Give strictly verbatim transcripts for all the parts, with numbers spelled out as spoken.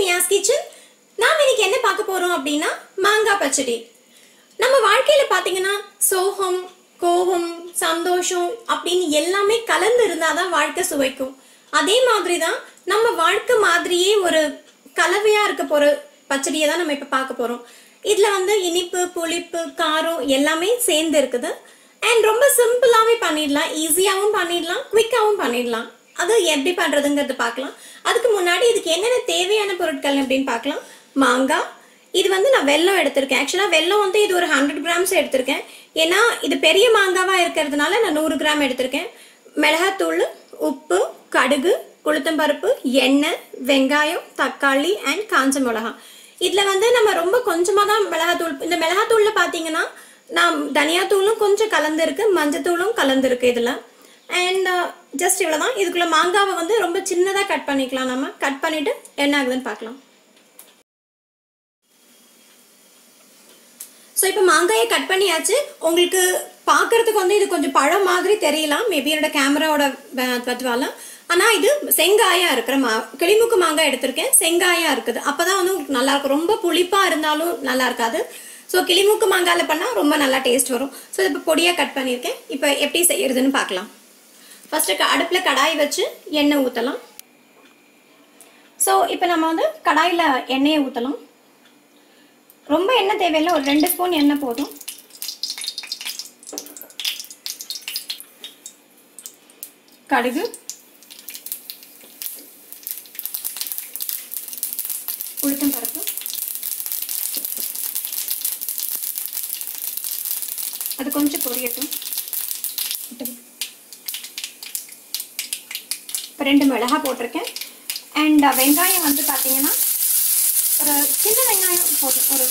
தன்யாஸ் kitchen. நாம் இன்னைக்கு என்ன பார்க்க போறோம் அப்படின்னா மாங்காய் பச்சடி. நம்ம வாழ்க்கையில பாத்தீங்கன்னா சோகம், கோபம், சந்தோஷம் அப்படின்னு எல்லாமே கலந்து இருந்தாதான் வாழ்க்கை சுவைக்கும். அதே மாதிரிதான் நம்ம வாழ்க்கை மாதிரியே ஒரு கலவையா இருக்க போற பச்சடியை தான் நம்ம இப்ப பார்க்க போறோம். இதுல வந்து இனிப்பு, புளிப்பு, காரம் எல்லாமே சேர்ந்து இருக்குது. அண்ட் ரொம்ப சிம்பிளாவே பண்ணிடலாம், ஈஸியாவும் பண்ணிடலாம், குவிக்காவும் பண்ணிடலாம். அது எப்படி பண்றதுங்கிறது பார்க்கலாம். அதுக்கு முன்னாடி இதுக்கு என்னென்ன தேவையான பொருட்கள் அப்படின்னு பார்க்கலாம். மாங்காய், இது வந்து நான் வெல்லம் எடுத்திருக்கேன். ஆக்சுவலா வெல்லம் வந்து இது ஒரு ஹண்ட்ரட் கிராம்ஸ் எடுத்திருக்கேன். ஏன்னா இது பெரிய மாங்காவா இருக்கிறதுனால நான் நூறு கிராம் எடுத்திருக்கேன். மிளகாத்தூள், உப்பு, கடுகு, உளுத்தம்பருப்பு, எண்ணெய், வெங்காயம், தக்காளி அண்ட் காஞ்ச மிளகா. இதுல வந்து நம்ம ரொம்ப கொஞ்சமா தான் மிளகாத்தூள். இந்த மிளகாத்தூள்ல பாத்தீங்கன்னா நான் தனியாத்தூளும் கொஞ்சம் கலந்து இருக்கு, மஞ்சத்தூளும் கலந்து இருக்கு இதுல. அண்ட் ஜஸ்ட் இவ்வளவுதான். இதுக்குள்ள மாங்காவை வந்து ரொம்ப சின்னதா கட் பண்ணிக்கலாம். நம்ம கட் பண்ணிட்டு என்ன ஆகுதுன்னு பார்க்கலாம். ஸோ இப்போ மாங்காயை கட் பண்ணியாச்சு. உங்களுக்கு பார்க்கறதுக்கு வந்து இது கொஞ்சம் பழம் மாதிரி தெரியலாம், மேபி என்னோட கேமராவோட பத்துவால. ஆனால் இது செங்காயா இருக்கிற மா கிளிமுக்கு மாங்காய் எடுத்திருக்கேன். செங்காயா இருக்குது, அப்போதான் வந்து உங்களுக்கு நல்லா இருக்கும். ரொம்ப புளிப்பா இருந்தாலும் நல்லா இருக்காது. ஸோ கிளிமுக்கு மாங்காயில் பண்ணால் ரொம்ப நல்லா டேஸ்ட் வரும். ஸோ இப்போ பொடியாக கட் பண்ணியிருக்கேன். இப்போ எப்படி செய்யறதுன்னு பார்க்கலாம். ஃபர்ஸ்ட் அடுப்பில் கடாய் வச்சு எண்ணெய் ஊற்றலாம். ஸோ இப்போ நம்ம வந்து கடாயில் எண்ணெயை ஊற்றலாம். ரொம்ப எண்ணெய் தேவையில்லை, ஒரு ரெண்டு ஸ்பூன் எண்ணெய் போதும். கடுகு, உளுத்தம் பருப்பு, அது கொஞ்சம் பொரியட்டும். இப்போ ரெண்டு மிளகாய் போட்டிருக்கேன். அண்ட் வெங்காயம் வந்து பார்த்தீங்கன்னா ஒரு சின்ன வெங்காயம் போதும். ஒரு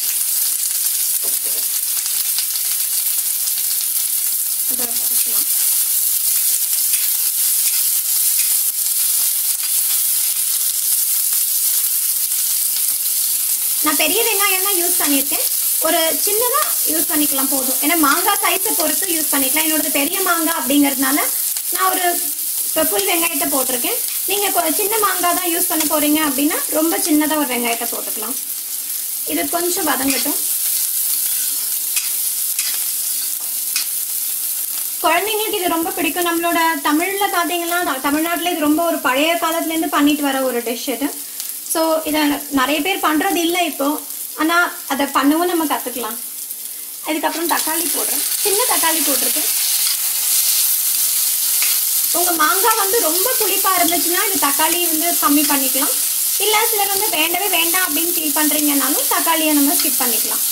நான் பெரிய வெங்காயம் தான் யூஸ் பண்ணியிருக்கேன். ஒரு சின்னதா யூஸ் பண்ணிக்கலாம் போதும். ஏன்னா மாங்காய் சைஸை பொறுத்து யூஸ் பண்ணிக்கலாம். என்னோட பெரிய மாங்காய் அப்படிங்கிறதுனால நான் ஒரு ஃபுல் வெங்காயத்தை போட்டிருக்கேன். நீங்க சின்ன மாங்காய் தான் யூஸ் பண்ண போறீங்க அப்படின்னா ரொம்ப சின்னதா ஒரு வெங்காயத்தை போட்டுக்கலாம். இது கொஞ்சம் வதங்கட்டும். குழந்தைங்களுக்கு இது ரொம்ப பிடிக்கும். நம்மளோட தமிழ்ல பாத்தீங்கன்னா தமிழ்நாட்டுல இது ரொம்ப ஒரு பழைய காலத்துல இருந்து பண்ணிட்டு வர ஒரு டிஷ் இது. ஸோ இதை நிறைய பேர் பண்றது இல்லை இப்போ, ஆனா அதை பண்ணவும் நம்ம கத்துக்கலாம். அதுக்கப்புறம் தக்காளி போடுறேன். சின்ன தக்காளி போட்டிருக்கேன். உங்க மாங்காய் வந்து ரொம்ப புளிப்பா இருந்துச்சுன்னா இந்த தக்காளி வந்து கம்மி பண்ணிக்கலாம். இல்ல சிலர் வந்து வேண்டவே வேண்டாம் அப்படின்னு ஃபீல் பண்றீங்கன்னாலும் தக்காளியை நம்ம ஸ்கிப் பண்ணிக்கலாம்.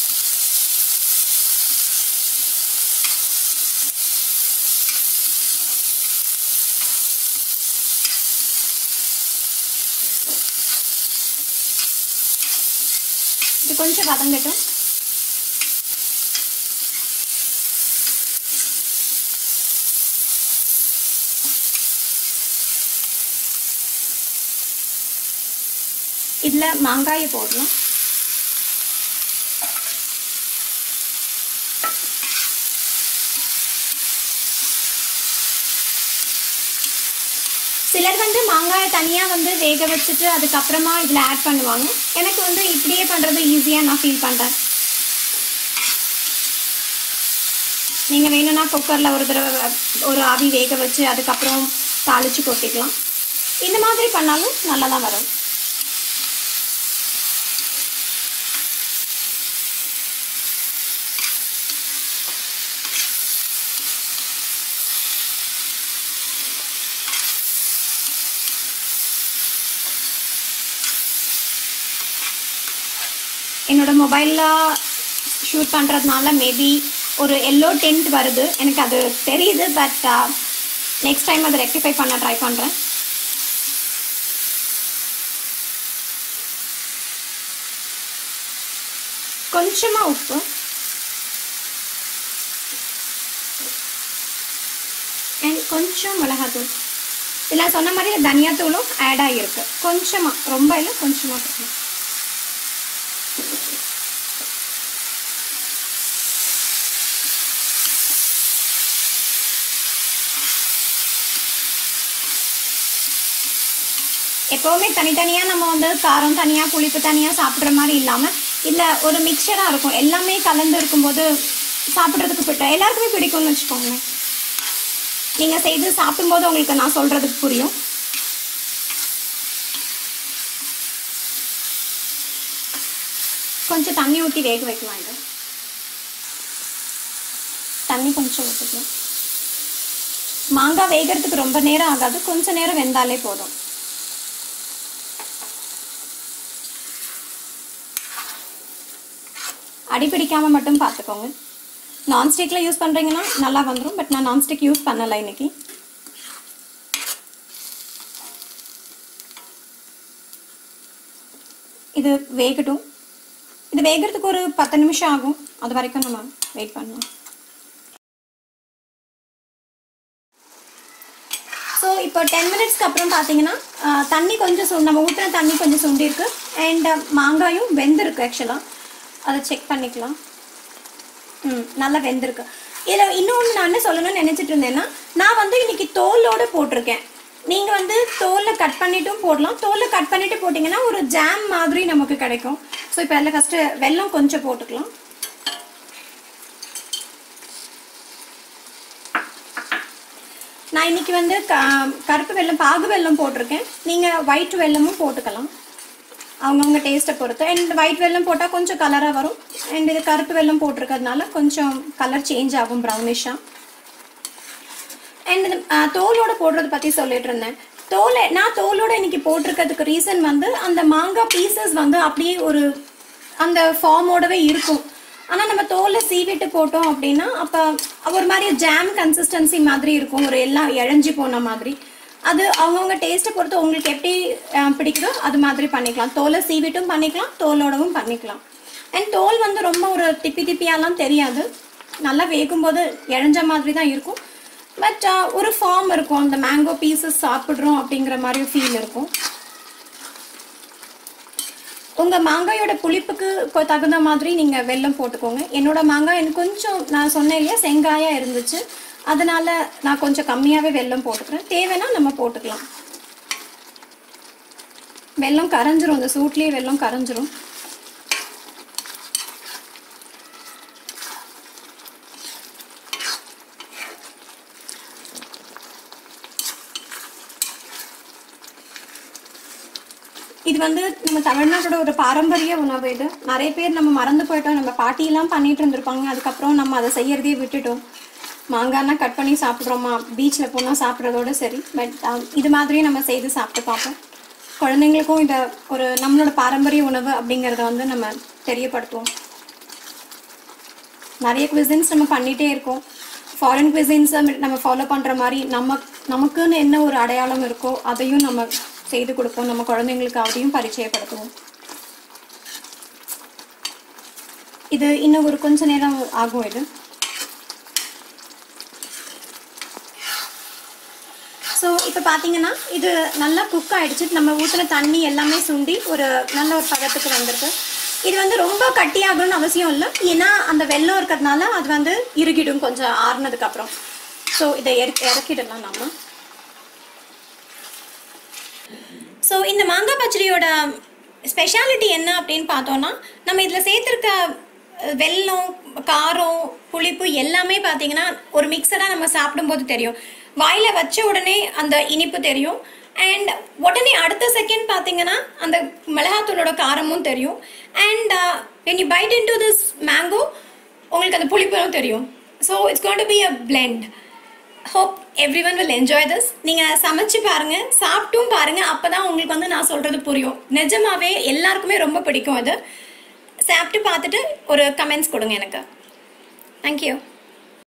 இது கொஞ்சம் வதங்கட்டும். இதுல மாங்காயை போடலாம். சிலர் வந்து மாங்காயை தனியா வந்து வேக வச்சுட்டு அதுக்கப்புறமா இதுல ஆட் பண்ணுவாங்க. எனக்கு வந்து இப்படியே பண்றது ஈஸியா நான் ஃபீல் பண்றேன். நீங்க வேணும்னா குக்கர்ல ஒரு தடவை ஒரு ஆவி வேக வச்சு அதுக்கப்புறம் தாளிச்சு கொட்டிக்கலாம். இந்த மாதிரி பண்ணாலும் நல்லா தான் வரும். என்னோட மொபைல்ல ஷூட் பண்றதுனால மேபி ஒரு எல்லோ டென்ட் வருது, எனக்கு அது தெரியுது. பட் நெக்ஸ்ட் டைம் அதை ரெக்டிஃபை பண்ண ட்ரை பண்றேன். கொஞ்சமா உப்பு, அண்ட் கொஞ்சம் மிளகாத்தூள். இல்லை சொன்ன மாதிரி தனியாத்தூளும் ஆட் ஆகிருக்கு. கொஞ்சமா, ரொம்ப இல்லை, கொஞ்சமா. எப்போவுமே தனித்தனியாக நம்ம வந்து காரம் தனியாக புளிப்பு தனியாக சாப்பிட்ற மாதிரி இல்லாமல் இல்லை ஒரு மிக்சராக இருக்கும், எல்லாமே கலந்து இருக்கும்போது சாப்பிட்றதுக்கு பிடிக்கும், எல்லாருக்குமே பிடிக்கும்னு வச்சுக்கோங்களேன். நீங்கள் செய்து சாப்பிடும்போது உங்களுக்கு நான் சொல்கிறதுக்கு புரியும். கொஞ்சம் தண்ணி ஊற்றி வேக வைக்கலாம். இது தண்ணி கொஞ்சம் ஊற்றிக்கலாம். மாங்காய் வேகிறதுக்கு ரொம்ப நேரம் ஆகாது, கொஞ்சம் நேரம் வெந்தாலே போதும். அடி பிடிக்காமல் மட்டும் பார்த்துக்கோங்க. நான்ஸ்டிக்கில் யூஸ் பண்ணுறீங்கன்னா நல்லா வந்துடும், பட் நான் நான்ஸ்டிக் யூஸ் பண்ணலை இன்னைக்கு. இது வேகட்டும். இது வேகிறதுக்கு ஒரு பத்து நிமிஷம் ஆகும், அது வரைக்கும் நம்ம வெயிட் பண்ணலாம். ஸோ இப்போ டென் மினிட்ஸ்க்கு அப்புறம் பார்த்தீங்கன்னா தண்ணி கொஞ்சம் சு நம்ம ஊற்றின தண்ணி கொஞ்சம் சுண்டிருக்கு அண்ட் மாங்காயும் வெந்திருக்கு. ஆக்சுவலாக அதை செக் பண்ணிக்கலாம். ம் நல்லா வெந்திருக்கு. இதில் இன்னொன்று நான் என்ன சொல்லணும்னு நினச்சிட்டு இருந்தேன்னா, நான் வந்து இன்னைக்கு தோலோடு போட்டிருக்கேன். நீங்கள் வந்து தோலில் கட் பண்ணிட்டும் போடலாம். தோலில் கட் பண்ணிவிட்டு போட்டிங்கன்னா ஒரு ஜாம் மாதிரி நமக்கு கிடைக்கும். ஸோ இப்போ அதில் ஃபஸ்ட்டு வெல்லம் கொஞ்சம் போட்டுக்கலாம். நான் இன்றைக்கி வந்து க கருப்பு வெல்லம் பாகு வெல்லம் போட்டிருக்கேன். நீங்கள் ஒயிட் வெல்லமும் போட்டுக்கலாம், அவங்கவுங்க டேஸ்ட்டை பொறுத்து. அண்ட் ஒயிட் வெல்லம் போட்டால் கொஞ்சம் கலராக வரும். அண்ட் இது கருப்பு வெல்லம் போட்டிருக்கிறதுனால கொஞ்சம் கலர் சேஞ்ச் ஆகும், ப்ரௌனிஷாக. அண்ட் தோலோடு போடுறது பற்றி சொல்லிட்டு இருந்தேன். தோலை நான் தோலோடு இன்றைக்கி போட்டிருக்கிறதுக்கு ரீசன் வந்து அந்த மாங்காய் பீசஸ் வந்து அப்படியே ஒரு அந்த ஃபார்மோடவே இருக்கும். ஆனால் நம்ம தோலை சீவிட்டு போட்டோம் அப்படின்னா அப்போ ஒரு மாதிரி ஜாம் கன்சிஸ்டன்சி மாதிரி இருக்கும், ஒரு எல்லாம் இழஞ்சி போன மாதிரி. அது அவங்கவுங்க டேஸ்ட்டை பொறுத்து உங்களுக்கு எப்படி பிடிக்குதோ அது மாதிரி பண்ணிக்கலாம். தோலை சீவிட்டும் பண்ணிக்கலாம், தோலோடவும் பண்ணிக்கலாம். அண்ட் தோல் வந்து ரொம்ப ஒரு திப்பி திப்பியாலாம் தெரியாது, நல்லா வேகும்போது இழஞ்ச மாதிரி தான் இருக்கும். பட் ஒரு ஃபார்ம் இருக்கும், அந்த மேங்கோ பீசஸ் சாப்பிட்றோம் அப்படிங்கிற மாதிரி ஃபீல் இருக்கும். உங்கள் மாங்காயோட புளிப்புக்கு தகுந்த மாதிரி நீங்கள் வெல்லம் போட்டுக்கோங்க. என்னோட மாங்காய் எனக்கு கொஞ்சம் நான் சொன்னேன் இல்லையா செங்காயாக இருந்துச்சு, அதனால் நான் கொஞ்சம் கம்மியாகவே வெல்லம் போட்டுக்கிறேன். தேவைன்னா நம்ம போட்டுக்கலாம். வெல்லம் கரைஞ்சிரும், அந்த சூட்லேயே வெல்லம் கரைஞ்சிரும். இது வந்து நம்ம தமிழ்நாட்டோட ஒரு பாரம்பரிய உணவு. இது நிறைய பேர் நம்ம மறந்து போயிட்டோம். நம்ம பாட்டியெல்லாம் பண்ணிட்டு இருந்திருப்பாங்க, அதுக்கப்புறம் நம்ம அதை செய்யறதே விட்டுட்டோம். மாங்காய்னா கட் பண்ணி சாப்பிட்றோமா, பீச்சில் போனால் சாப்பிட்றதோட சரி. பட் இது மாதிரி நம்ம செய்து சாப்பிட்டு பார்ப்போம். குழந்தைங்களுக்கும் இதை ஒரு நம்மளோட பாரம்பரிய உணவு அப்படிங்கிறத வந்து நம்ம தெரியப்படுத்துவோம். நிறைய குவிசின்ஸ் நம்ம பண்ணிகிட்டே இருக்கோம். ஃபாரின் குவிசின்ஸை நம்ம ஃபாலோ பண்ணுற மாதிரி நம்ம நமக்குன்னு என்ன ஒரு அடையாளம் இருக்கோ அதையும் நம்ம செய்து கொடுப்போம். நம்ம குழந்தைங்களுக்கு அதையும் பரிச்சயப்படுத்துவோம். இது இன்னும் ஒரு கொஞ்ச நேரம் ஆகும். இது ஸோ இப்போ பார்த்தீங்கன்னா இது நல்லா குக் ஆகிடுச்சு. நம்ம ஊற்றின தண்ணி எல்லாமே சுண்டி ஒரு நல்ல ஒரு பதத்துக்கு வந்திருக்கு. இது வந்து ரொம்ப கட்டியாகணும்னு அவசியம் இல்லை, ஏன்னா அந்த வெல்லம் இருக்கிறதுனால அது வந்து இறுகிடும் கொஞ்சம் ஆறுனதுக்கப்புறம். ஸோ இதை இறக்கிடலாம் நம்ம. ஸோ இந்த மாங்காய் பச்சடியோட ஸ்பெஷாலிட்டி என்ன அப்படின்னு பார்த்தோன்னா, நம்ம இதில் சேர்த்துருக்க வெல்லம் காரம் புளிப்பு எல்லாமே பார்த்தீங்கன்னா ஒரு மிக்சடாக நம்ம சாப்பிடும்போது தெரியும். வாயில் வச்ச உடனே அந்த இனிப்பு தெரியும். அண்ட் உடனே அடுத்த செகண்ட் பார்த்தீங்கன்னா அந்த மிளகாத்தூளோட காரமும் தெரியும். And when you bite into this mango உங்களுக்கு அந்த புளிப்பும் தெரியும். So it's going to be a blend. Hope everyone will enjoy this. நீங்கள் சமைச்சு பாருங்கள், சாப்பிட்டும் பாருங்கள், அப்போ தான் உங்களுக்கு வந்து நான் சொல்கிறது புரியும். நிஜமாவே எல்லாருக்குமே ரொம்ப பிடிக்கும். அது சாப்பிட்டு பார்த்துட்டு ஒரு கமெண்ட்ஸ் கொடுங்க எனக்கு. தேங்க்யூ.